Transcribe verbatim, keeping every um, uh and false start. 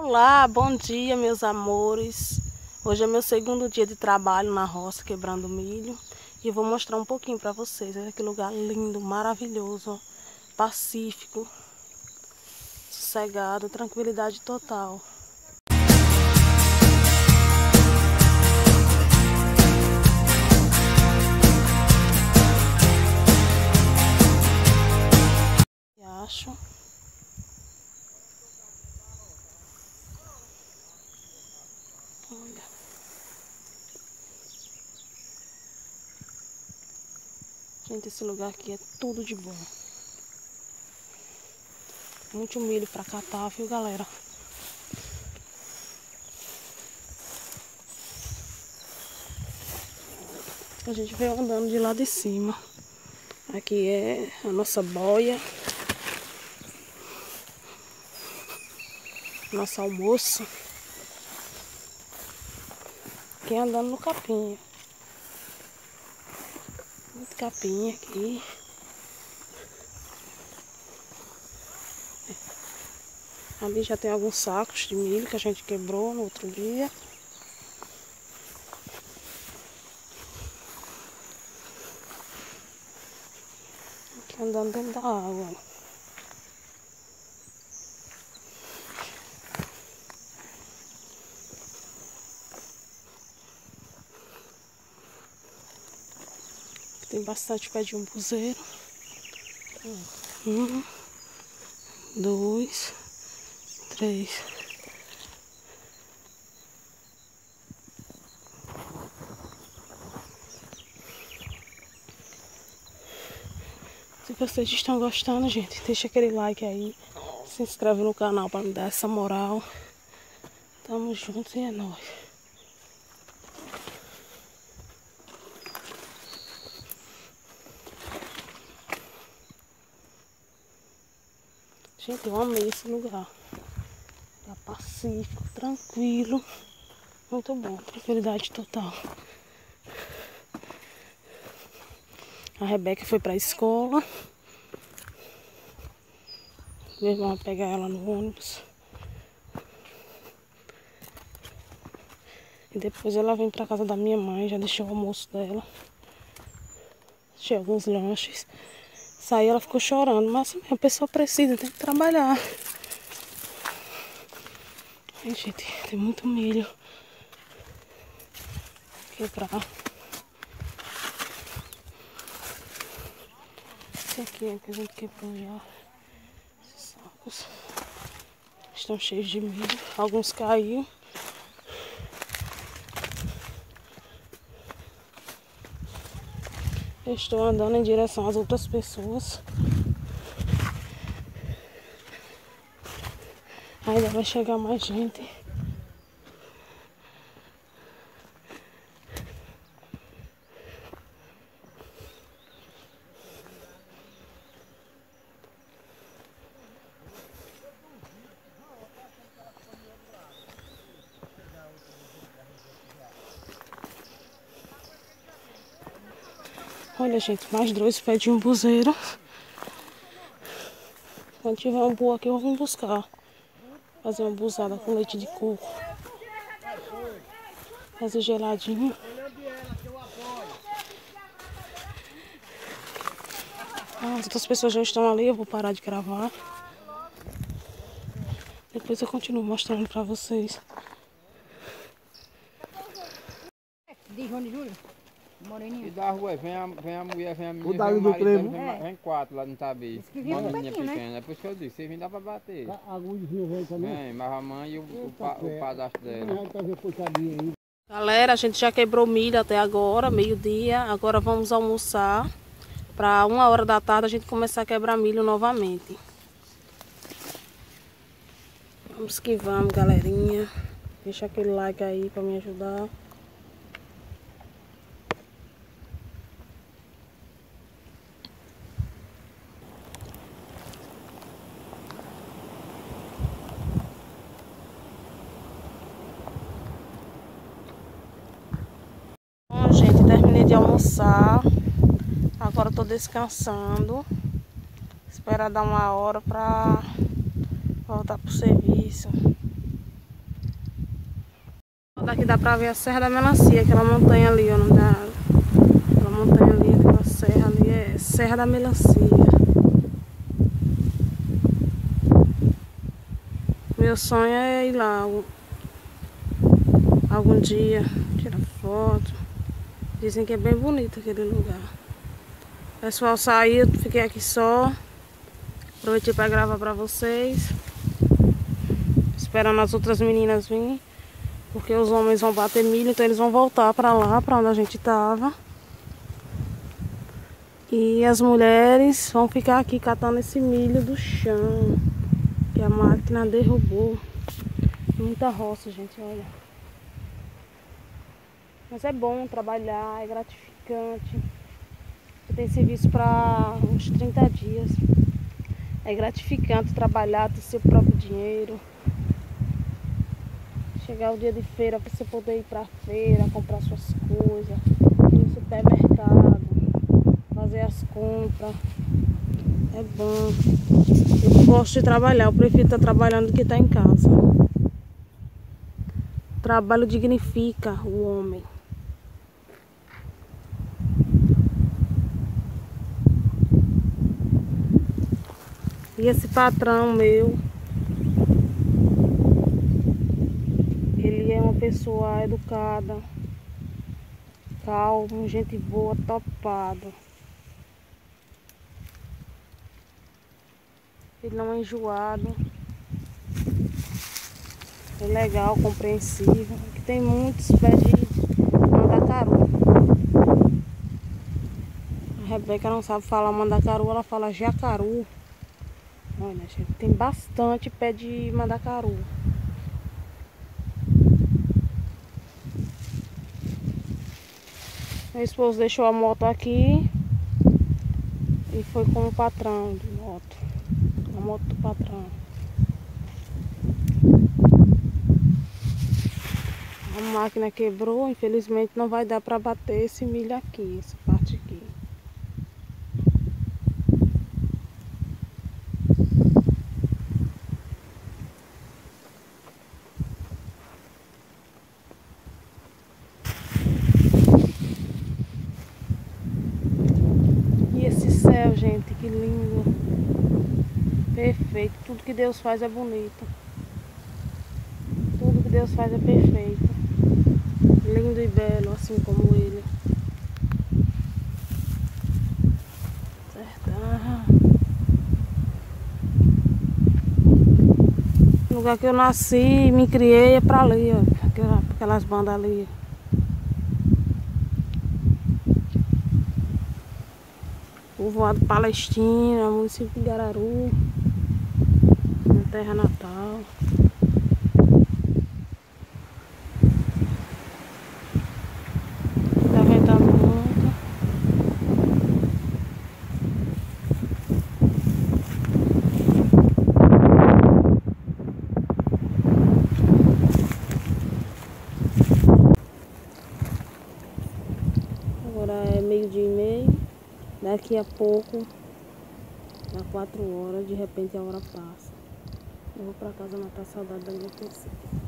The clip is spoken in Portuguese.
Olá, bom dia meus amores. Hoje é meu segundo dia de trabalho na roça, quebrando milho. E eu vou mostrar um pouquinho para vocês. Olha que lugar lindo, maravilhoso, pacífico, sossegado, tranquilidade total. Acho. Olha. Gente, esse lugar aqui é tudo de bom. Muito milho pra catar, viu, galera? A gente veio andando de lá de cima. Aqui é a nossa boia. Nosso almoço. Aqui andando no capim. Muito capim aqui. Ali já tem alguns sacos de milho que a gente quebrou no outro dia. Aqui andando dentro da água. Tem bastante pé de umbuzeiro. Um, dois, três. Se vocês estão gostando, gente, deixa aquele like aí. Se inscreve no canal para me dar essa moral. Tamo juntos e é nóis. Gente, eu amei esse lugar. Tá pacífico, tranquilo. Muito bom, tranquilidade total. A Rebeca foi pra escola. Meu irmão vai pegar ela no ônibus. E depois ela vem pra casa da minha mãe, já deixei o almoço dela. Deixei alguns lanches. Saí, ela ficou chorando, mas a pessoa precisa, tem que trabalhar. Ai, gente, tem muito milho. Quebrar. Esse aqui é que a gente quebrou já. Esses sacos estão cheios de milho. Alguns caíram. Eu estou andando em direção às outras pessoas. Ainda vai chegar mais gente. Olha, gente, mais dois pés de umbuzeiro. Quando tiver um boa aqui, eu vou buscar. Fazer uma umbuzada com leite de coco. Fazer geladinho. Ah, as outras pessoas já estão ali, eu vou parar de gravar. Depois eu continuo mostrando pra vocês. De João de Júlio? Moreninha. E da rua, vem a, vem a mulher, vem a menina, O vem Davi o do marido, Trevo? vem, É. vem quatro lá no Tabi. Diz que vinha Uma um menina pouquinho, né? pequena, é por isso que eu disse, vocês vêm dar pra bater. A agulhazinha veio também. Vem, mas a mãe e o, o, pa, o padastro dela. Já tá ver puxadinha aí. Galera, a gente já quebrou milho até agora, meio-dia. Agora vamos almoçar. Pra uma hora da tarde a gente começar a quebrar milho novamente. Vamos que vamos, galerinha. Deixa aquele like aí pra me ajudar. Bom, gente, terminei de almoçar. Agora tô descansando. Esperar dar uma hora pra voltar pro serviço. Daqui dá pra ver a Serra da Melancia, aquela montanha ali, ó, não dá. Aquela montanha ali, aquela serra ali é Serra da Melancia. Meu sonho é ir lá algum dia, tirar foto. Dizem que é bem bonito aquele lugar. O pessoal saiu, fiquei aqui só. Aproveitei para gravar para vocês. Esperando as outras meninas virem. Porque os homens vão bater milho, então eles vão voltar para lá, para onde a gente tava. E as mulheres vão ficar aqui catando esse milho do chão. Que a máquina derrubou. Muita roça, gente, olha. Mas é bom trabalhar, é gratificante. Tem serviço para uns trinta dias. É gratificante trabalhar, ter seu próprio dinheiro. Chegar o dia de feira, você poder ir para a feira, comprar suas coisas, ir no supermercado, fazer as compras. É bom. Eu gosto de trabalhar, eu prefiro estar trabalhando do que estar em casa. O trabalho dignifica o homem. E esse patrão meu, ele é uma pessoa educada, calmo, gente boa, topado. Ele não é enjoado. É legal, compreensível. Aqui tem muitos pés de mandacaru. A Rebeca não sabe falar mandacaru, ela fala jacaru. Olha, gente, tem bastante pé de mandacaru. Meu esposo deixou a moto aqui e foi com o patrão de moto. A moto do patrão. A máquina quebrou, infelizmente não vai dar para bater esse milho aqui, essa parte aqui. E esse céu, gente, que lindo. Perfeito. Tudo que Deus faz é bonito. Tudo que Deus faz é perfeito. Lindo e belo, assim como ele. Sertão. O lugar que eu nasci e me criei é pra ali, ó. Aquelas bandas ali. Povoado Palestina, município de Gararu. Minha terra natal. Tá ventando muito. Agora é meio-dia e meio. Daqui a pouco, dá quatro horas, de repente a hora passa. Eu vou pra casa matar a saudade da minha pessoa.